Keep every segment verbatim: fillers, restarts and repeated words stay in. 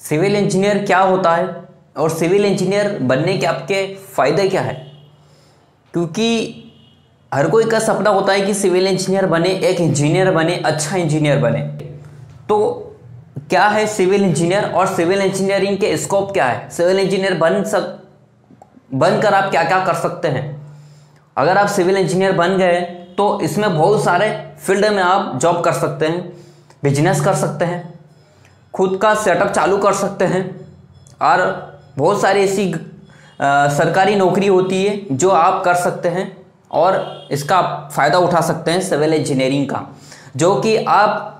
Civil engineer क्या होता है और सिविल इंजीनियर बनने के आपके फ़ायदे क्या है। क्योंकि हर कोई का सपना होता है कि सिविल इंजीनियर बने, एक इंजीनियर बने, अच्छा इंजीनियर बने। तो क्या है सिविल इंजीनियर और सिविल इंजीनियरिंग के स्कोप क्या है, सिविल इंजीनियर बन सक बनकर आप क्या क्या कर सकते हैं। अगर आप सिविल इंजीनियर बन गए तो इसमें बहुत सारे फील्ड में आप जॉब कर सकते हैं, बिजनेस कर सकते हैं, खुद का सेटअप चालू कर सकते हैं और बहुत सारी ऐसी आ, सरकारी नौकरी होती है जो आप कर सकते हैं और इसका फ़ायदा उठा सकते हैं सिविल इंजीनियरिंग का, जो कि आप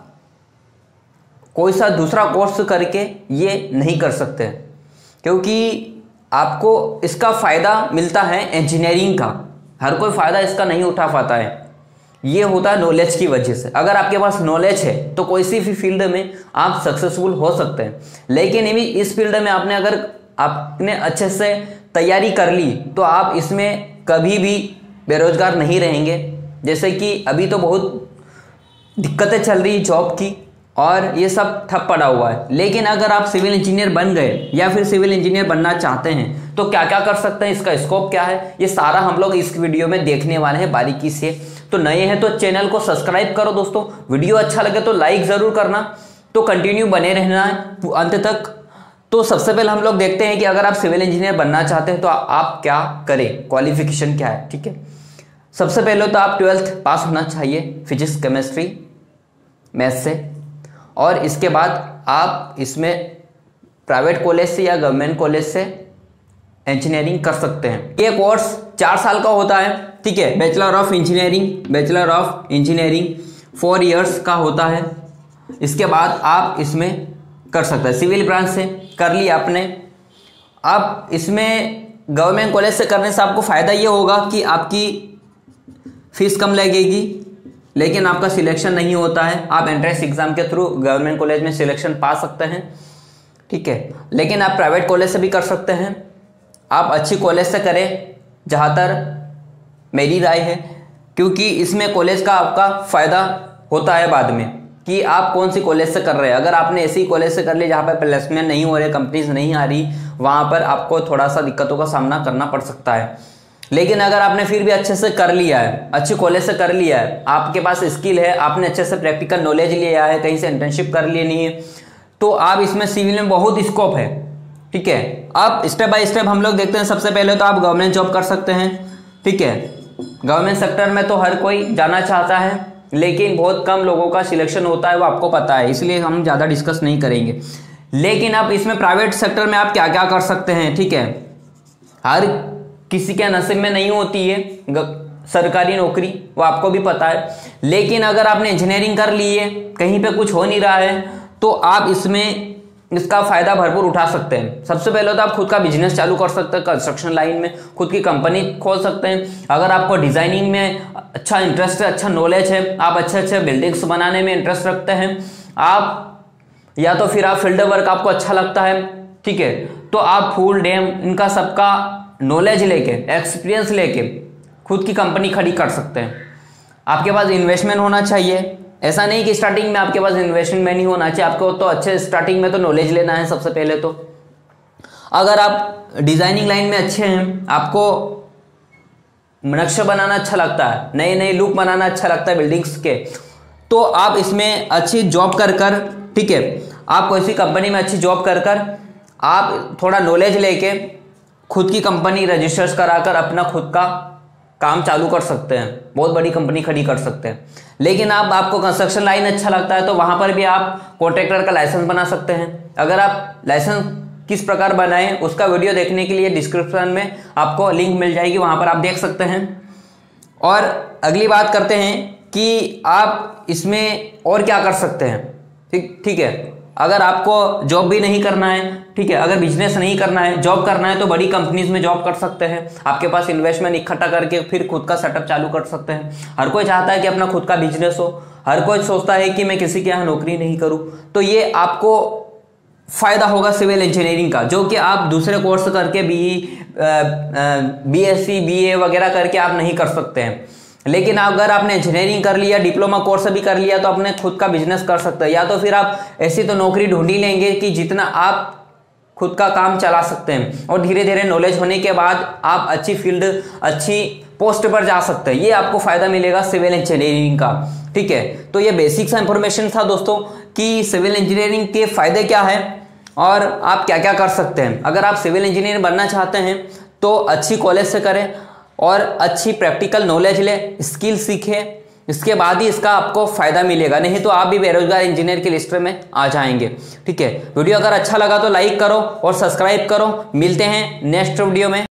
कोई सा दूसरा कोर्स करके ये नहीं कर सकते। क्योंकि आपको इसका फ़ायदा मिलता है इंजीनियरिंग का, हर कोई फ़ायदा इसका नहीं उठा पाता है। ये होता है नॉलेज की वजह से। अगर आपके पास नॉलेज है तो कोई सी भी फील्ड में आप सक्सेसफुल हो सकते हैं। लेकिन भी इस फील्ड में आपने अगर आपने अच्छे से तैयारी कर ली तो आप इसमें कभी भी बेरोजगार नहीं रहेंगे। जैसे कि अभी तो बहुत दिक्कतें चल रही जॉब की और ये सब ठप पड़ा हुआ है। लेकिन अगर आप सिविल इंजीनियर बन गए या फिर सिविल इंजीनियर बनना चाहते हैं तो क्या क्या कर सकते हैं, इसका स्कोप क्या है, ये सारा हम लोग इस वीडियो में देखने वाले हैं बारीकी से। तो नए हैं तो चैनल को सब्सक्राइब करो दोस्तों, वीडियो अच्छा लगे तो लाइक ज़रूर करना, तो कंटिन्यू बने रहना है अंत तक। तो सबसे पहले हम लोग देखते हैं कि अगर आप सिविल इंजीनियर बनना चाहते हैं तो आप क्या करें, क्वालिफिकेशन क्या है। ठीक है, सबसे पहले तो आप ट्वेल्थ पास होना चाहिए फिजिक्स, केमिस्ट्री, मैथ्स से। और इसके बाद आप इसमें प्राइवेट कॉलेज से या गवर्नमेंट कॉलेज से इंजीनियरिंग कर सकते हैं। ये कोर्स चार साल का होता है। ठीक है, bachelor of engineering, bachelor of engineering four years का होता है। इसके बाद आप इसमें कर सकते हैं। सिविल ब्रांच से कर लिया आपने। अब इसमें गवर्नमेंट कॉलेज से करने से आपको फ़ायदा ये होगा कि आपकी फीस कम लगेगी, लेकिन आपका सिलेक्शन नहीं होता है। आप एंट्रेंस एग्जाम के थ्रू गवर्नमेंट कॉलेज में सिलेक्शन पा सकते हैं। ठीक है, लेकिन आप प्राइवेट कॉलेज से भी कर सकते हैं। आप अच्छी कॉलेज से करें, जहाँ तक मेरी राय है, क्योंकि इसमें कॉलेज का आपका फ़ायदा होता है बाद में कि आप कौन सी कॉलेज से कर रहे हैं। अगर आपने ऐसी कॉलेज से कर ली जहाँ पर प्लेसमेंट नहीं हो रहे, कंपनीज नहीं आ रही, वहाँ पर आपको थोड़ा सा दिक्कतों का सामना करना पड़ सकता है। लेकिन अगर आपने फिर भी अच्छे से कर लिया है, अच्छी कॉलेज से कर लिया है, आपके पास स्किल है, आपने अच्छे से प्रैक्टिकल नॉलेज लिया है, कहीं से इंटर्नशिप कर लेनी है, तो आप इसमें सिविल में बहुत स्कोप है। ठीक है, अब स्टेप बाय स्टेप हम लोग देखते हैं। सबसे पहले तो आप गवर्नमेंट जॉब कर सकते हैं। ठीक है, गवर्नमेंट सेक्टर में तो हर कोई जाना चाहता है, लेकिन बहुत कम लोगों का सिलेक्शन होता है, वो आपको पता है, इसलिए हम ज़्यादा डिस्कस नहीं करेंगे। लेकिन अब इसमें प्राइवेट सेक्टर में आप क्या क्या कर सकते हैं। ठीक है, हर किसी के नसीब में नहीं होती है सरकारी नौकरी, वो आपको भी पता है। लेकिन अगर आपने इंजीनियरिंग कर ली है, कहीं पे कुछ हो नहीं रहा है, तो आप इसमें इसका फ़ायदा भरपूर उठा सकते हैं। सबसे पहले तो आप खुद का बिजनेस चालू कर सकते हैं, कंस्ट्रक्शन लाइन में खुद की कंपनी खोल सकते हैं। अगर आपको डिज़ाइनिंग में अच्छा इंटरेस्ट है, अच्छा नॉलेज है, आप अच्छे अच्छे बिल्डिंग्स बनाने में इंटरेस्ट रखते हैं, आप या तो फिर आप फील्ड वर्क आपको अच्छा लगता है, ठीक है, तो आप फूल डैम इनका सबका नॉलेज लेके, एक्सपीरियंस लेके खुद की कंपनी खड़ी कर सकते हैं। आपके पास इन्वेस्टमेंट होना चाहिए। ऐसा नहीं कि स्टार्टिंग में आपके पास इन्वेस्टमेंट नहीं होना चाहिए, आपको तो अच्छे स्टार्टिंग में तो नॉलेज लेना है सबसे पहले। तो अगर आप डिज़ाइनिंग लाइन में अच्छे हैं, आपको नक्शा बनाना अच्छा लगता है, नए नए लुक बनाना अच्छा लगता है बिल्डिंग्स के, तो आप इसमें अच्छी जॉब कर कर, ठीक है, आप कोई सी कंपनी में अच्छी जॉब कर कर आप थोड़ा नॉलेज लेके खुद की कंपनी रजिस्टर्स कराकर अपना खुद का काम चालू कर सकते हैं, बहुत बड़ी कंपनी खड़ी कर सकते हैं। लेकिन आप आपको कंस्ट्रक्शन लाइन अच्छा लगता है तो वहाँ पर भी आप कॉन्ट्रैक्टर का लाइसेंस बना सकते हैं। अगर आप लाइसेंस किस प्रकार बनाएं उसका वीडियो देखने के लिए डिस्क्रिप्शन में आपको लिंक मिल जाएगी, वहाँ पर आप देख सकते हैं। और अगली बात करते हैं कि आप इसमें और क्या कर सकते हैं। ठीक ठीक है, अगर आपको जॉब भी नहीं करना है, ठीक है, अगर बिजनेस नहीं करना है, जॉब करना है, तो बड़ी कंपनीज में जॉब कर सकते हैं। आपके पास इन्वेस्टमेंट इकट्ठा करके फिर खुद का सेटअप चालू कर सकते हैं। हर कोई चाहता है कि अपना खुद का बिजनेस हो, हर कोई सोचता है कि मैं किसी के यहाँ नौकरी नहीं करूँ। तो ये आपको फ़ायदा होगा सिविल इंजीनियरिंग का, जो कि आप दूसरे कोर्स करके B B S C B A वगैरह करके आप नहीं कर सकते हैं। लेकिन अगर आपने इंजीनियरिंग कर लिया, डिप्लोमा कोर्स भी कर लिया, तो अपने खुद का बिजनेस कर सकते हैं। या तो फिर आप ऐसी तो नौकरी ढूंढ ही लेंगे कि जितना आप खुद का काम चला सकते हैं, और धीरे धीरे नॉलेज होने के बाद आप अच्छी फील्ड, अच्छी पोस्ट पर जा सकते हैं। ये आपको फायदा मिलेगा सिविल इंजीनियरिंग का। ठीक है, तो ये बेसिक सा इंफॉर्मेशन था दोस्तों कि सिविल इंजीनियरिंग के फायदे क्या है और आप क्या क्या कर सकते हैं। अगर आप सिविल इंजीनियर बनना चाहते हैं तो अच्छी कॉलेज से करें और अच्छी प्रैक्टिकल नॉलेज लें, स्किल सीखें, इसके बाद ही इसका आपको फायदा मिलेगा, नहीं तो आप भी बेरोजगार इंजीनियर की लिस्ट में आ जाएंगे। ठीक है, वीडियो अगर अच्छा लगा तो लाइक करो और सब्सक्राइब करो। मिलते हैं नेक्स्ट वीडियो में।